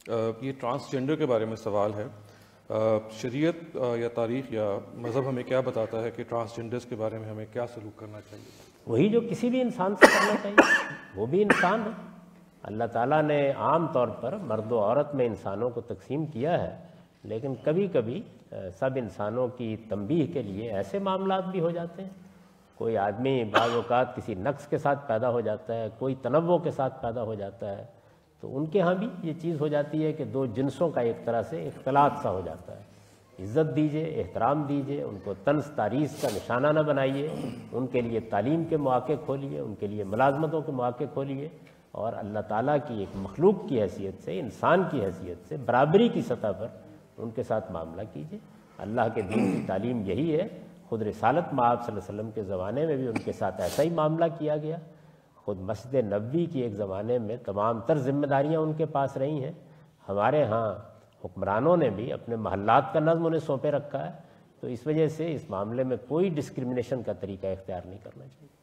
یہ ٹرانسجنڈر کے بارے میں سوال ہے. شریعت یا تاریخ یا مذہب ہمیں کیا بتاتا ہے کہ ٹرانسجنڈرز کے بارے میں ہمیں کیا سلوک کرنا چاہیے؟ وہی جو کسی بھی انسان سے کرنا چاہیے، وہ بھی انسان ہے. اللہ تعالیٰ نے عام طور پر مرد و عورت میں انسانوں کو تقسیم کیا ہے، لیکن کبھی کبھی سب انسانوں کی تنبیہ کے لیے ایسے معاملات بھی ہو جاتے ہیں. کوئی آدمی بعض اوقات کسی نقص کے ساتھ پیدا ہو جاتا ہے، کوئی تنوع کے ساتھ پیدا ہو جاتا ہے، تو ان کے ہاں بھی یہ چیز ہو جاتی ہے کہ دو جنسوں کا ایک طرح سے اختلاط سا ہو جاتا ہے. عزت دیجئے، احترام دیجئے، ان کو طنز تاریخ کا نشانہ نہ بنائیے، ان کے لیے تعلیم کے مواقع کھولیے، ان کے لیے ملازمتوں کے مواقع کھولیے، اور اللہ تعالیٰ کی ایک مخلوق کی حیثیت سے، انسان کی حیثیت سے برابری کی سطح پر ان کے ساتھ معاملہ کیجئے. اللہ کے دین کی تعلیم یہی ہے. خود رسالت مآب صلی اللہ علیہ وسلم کے زمانے میں بھی ان کے ساتھ ایسا ہی معاملہ کیا گیا. خود مسجد نبوی کی ایک زمانے میں تمام تر ذمہ داریاں ان کے پاس رہی ہیں. ہمارے ہاں حکمرانوں نے بھی اپنے محلات کا نظم انہیں سونپے رکھا ہے. تو اس وجہ سے اس معاملے میں کوئی ڈسکرمنیشن کا طریقہ اختیار نہیں کرنا چاہیے.